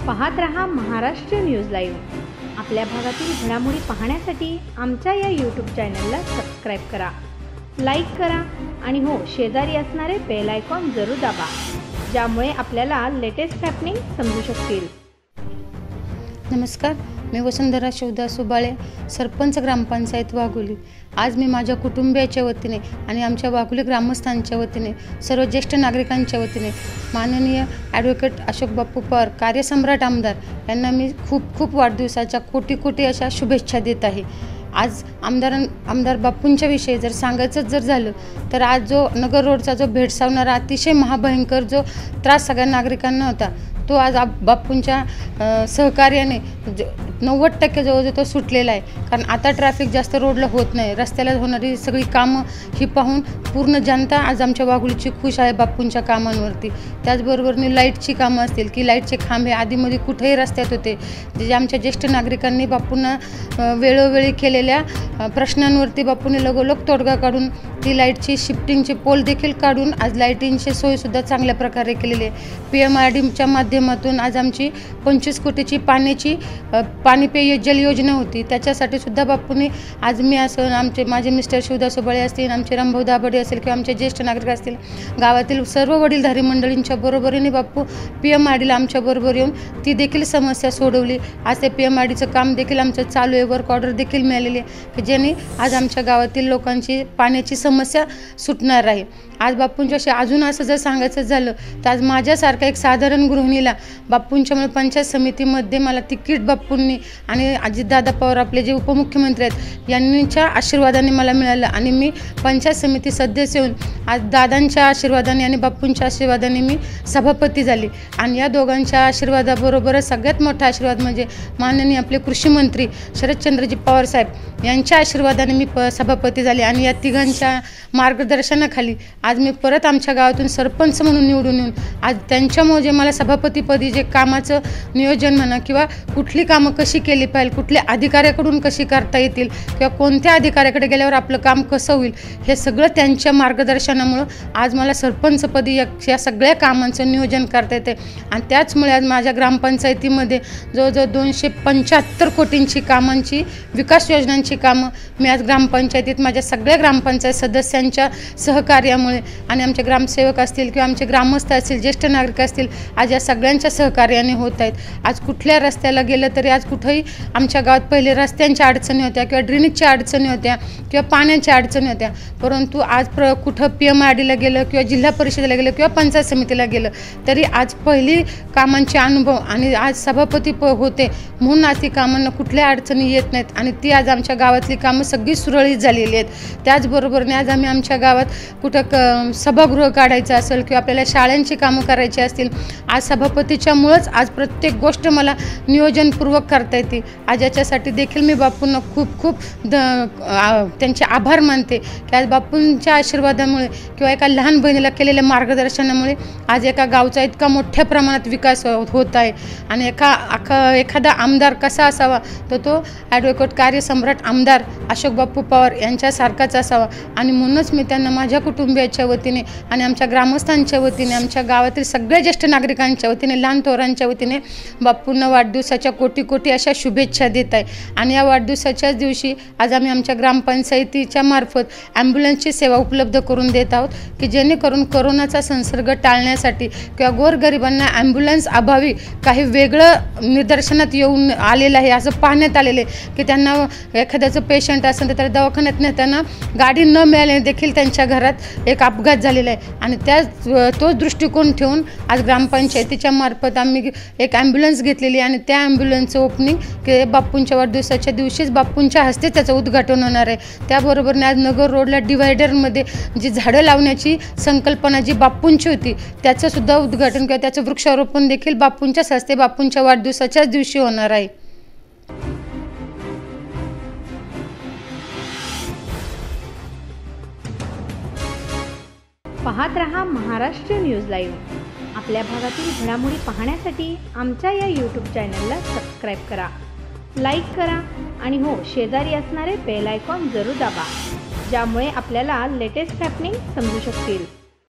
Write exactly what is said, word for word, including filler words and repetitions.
पाहत रहा Maharashtra news live. आपल्या भागातील घडामोडी पाहण्यासाठी आमच्या या यूट्यूब चॅनलला सबस्क्राईब करा, लाईक करा आणि हो शेजारी असणारे बेल आयकॉन जरूर दाबा, ज्यामुळे आपल्याला लेटेस्ट हॅपनिंग समजू शकतील। नमस्कार, मी वसुंधरा शिवदास सुबाळे, सरपंच ग्रामपंचायत वाघोली। आज मी माझ्या कुटुंबियाच्या वतीने आणि आमच्या वाघोली ग्रामस्थांच्या वतीने, सर्व ज्येष्ठ नागरिकांच्या वतीने माननीय ॲडव्होकेट अशोक बापू पवार कार्यसम्राट आमदार यांना मी खूप खूप वाढदिवसाच्या कोटी कोटी अशा शुभेच्छा देत आहे। आज आमदार आमदार बापूंच्या विषयी जर सांगायचं जर झालं तर आज जो नगर रोडचा जो भेडसावणारा अतिशय महाभयंकर जो त्रास सगळ्या नागरिकांना होता, तो आज बापूंच्या सहकार्याने नव्वद टक्के जवळ तो सुटलेला आहे। कारण आता ट्रॅफिक जास्त रोडला होत नाही, रस्त्याला होणारी सगळी कामं ही पाहून पूर्ण जनता आज आमच्या वाघोलीची खुश आहे बापूंच्या कामांवरती। त्याचबरोबर लाईटची कामं असतील की लाईटचे खांबे आधीमध्ये कुठेही रस्त्यात होते, जे आमच्या ज्येष्ठ नागरिकांनी बापूंना वेळोवेळी केलेल्या प्रश्नांवरती बापूंनी लगोलग तोडगा काढून ती लाईटची शिफ्टिंगचे पोल देखील काढून आज लाईटिंगची सोयसुद्धा चांगल्या प्रकारे केलेली आहे। पी एम आर डीच्या माध्यमातून आज आमची पंचवीस कोटीची पाण्याची पाणीपेय जल योजना होती, त्याच्यासाठी सुद्धा बापूंनी आज मी असं आमचे माझे मिस्टर शिवदास सुबाळे असतील, आमचे रामभाऊ दाभाडे असेल किंवा आमचे ज्येष्ठ नागरिक असतील, गावातील सर्व वडीलधारी मंडळींच्या बरोबरीने बापू पी एम आर डीला आमच्याबरोबर येऊन ती देखील समस्या सोडवली। आज ते पी एम आर डीचं काम देखील आमचं चालू आहे, वर्क ऑर्डर देखील मिळालेली आहे की ज्याने आज आमच्या गावातील लोकांची पाण्याची समस्या सुटणार आहे। आज बापूंच्याशी अजून असं जर सांगायचं झालं तर आज माझ्यासारखा एक साधारण गृहिणीला बापूंच्यामुळे पंचायत समितीमध्ये मला तिकीट बापूंनी आणि अजितदादा पवार आपले जे उपमुख्यमंत्री आहेत यांच्या आशीर्वादाने मला मिळालं आणि मी पंचायत समिती सदस्य होऊन आज दादांच्या आशीर्वादाने आणि बापूंच्या आशीर्वादाने मी सभापती झाली। आणि या दोघांच्या आशीर्वादाबरोबरच सगळ्यात मोठा आशीर्वाद म्हणजे माननीय आपले कृषी मंत्री शरदचंद्रजी पवार साहेब यांच्या आशीर्वादाने मी प सभापती झाले। आणि या तिघांच्या मार्गदर्शनाखाली आज मी परत आमच्या गावातून सरपंच म्हणून निवडून येऊन आज त्यांच्यामुळे जे मला सभापतीपदी जे कामाचं नियोजन म्हणा किंवा कुठली कामं कशी केली पाहिजे, कुठल्या अधिकाऱ्याकडून कशी करता येतील किंवा कोणत्या अधिकाऱ्याकडे गेल्यावर आपलं काम कसं होईल, हे सगळं त्यांच्या मार्गदर्शनामुळं आज मला सरपंचपदी या, या सगळ्या कामांचं नियोजन करता येते। आणि त्याचमुळे आज माझ्या ग्रामपंचायतीमध्ये जवळजवळ दोनशे पंच्याहत्तर कोटींची कामांची विकास योजनांची कामं मी आज ग्रामपंचायतीत माझ्या सगळ्या ग्रामपंचायत सदस्यांच्या सहकार्यामुळे आणि आमचे ग्रामसेवक असतील किंवा आमचे ग्रामस्थ असतील, ज्येष्ठ नागरिक असतील, आज या सगळ्यांच्या सहकार्याने होत आहेत। आज कुठल्या रस्त्याला गेलं तरी आज कुठंही आमच्या गावात पहिले रस्त्यांच्या अडचणी होत्या किंवा ड्रेनेजच्या अडचणी होत्या किंवा पाण्याच्या अडचणी होत्या, परंतु आज प्र कुठं पी एम आर डीला गेलं किंवा जिल्हा परिषदेला गेलं किंवा पंचायत समितीला गेलं तरी आज पहिली कामांचे अनुभव आणि आज सभापती प होते म्हणून आज ती कामांना कुठल्या अडचणी येत नाहीत आणि ती आज आमच्या गावातली कामं सगळी सुरळीत झालेली आहेत। त्याचबरोबरने आज आम्ही आमच्या गावात कुठं क सभागृह काढायचं असेल किंवा आपल्याला शाळांची कामं करायची असतील, आज सभापतीच्यामुळंच आज प्रत्येक गोष्ट मला नियोजनपूर्वक करता येते। आज याच्यासाठी देखील मी बापूंना खूप खूप द त्यांचे आभार मानते की आज बापूंच्या आशीर्वादामुळे किंवा एका लहान बहिणीला केलेल्या मार्गदर्शनामुळे आज एका गावचा इतका मोठ्या प्रमाणात विकास होत आहे। आणि एका अखा एखादा आमदार कसा असावा तर तो ॲडव्होकेट कार्यसम्राट आमदार अशोक बापू पवार यांच्यासारखाच असावा। आणि म्हणूनच मी त्यांना माझ्या कुटुंबियाच्या वतीने आणि आमच्या ग्रामस्थांच्या वतीने, आमच्या गावातील सगळ्या ज्येष्ठ नागरिकांच्या वतीने, लहान थोरांच्या वतीने बापूंना वाढदिवसाच्या कोटी कोटी अशा शुभेच्छा देत आहे। आणि या वाढदिवसाच्याच दिवशी आज आम्ही आमच्या ग्रामपंचायतीच्या मार्फत ॲम्ब्युलन्सची सेवा उपलब्ध करून देत आहोत की जेणेकरून कोरोनाचा संसर्ग टाळण्यासाठी किंवा गोरगरिबांना ॲम्ब्युलन्स अभावी काही वेगळं निदर्शनात येऊन आलेलं आहे असं पाहण्यात आलेलं आहे की त्यांना एखाद्याचं पेशंट असेल तर त्याला दवाखान्यात नेताना गाडी न मिळाल्याने देखील त्यांच्या घरात एक अपघात झालेला आहे। आणि त्याच तोच दृष्टिकोन ठेवून आज ग्रामपंचायतीच्या मार्फत आम्ही एक ॲम्ब्युलन्स घेतलेली आणि त्या ॲम्ब्युलन्सचं ओपनिंग की बापूंच्या वाढदिवसाच्या दिवशीच बापूंच्या हस्ते त्याचं उद्घाटन होणार आहे। त्याबरोबरने आज नगर रोडला डिवायडरमध्ये जी झाडं लावण्याची संकल्पना जी बापूंची होती त्याचं सुद्धा उद्घाटन किंवा त्याचं वृक्षारोपण देखील बापूंच्याच हस्ते बापूंच्या वाढदिवसाच्याच दिवशी होणार आहे। पाहत रहा महाराष्ट्र न्यूज लाईव्ह। आपल्या भागातील घडामोडी पाहण्यासाठी आमच्या या यूट्यूब चॅनलला सबस्क्राईब करा, लाईक करा आणि हो शेजारी असणारे बेल आयकॉन जरूर दाबा, ज्यामुळे आपल्याला लेटेस्ट हॅपनिंग समजू शकतील।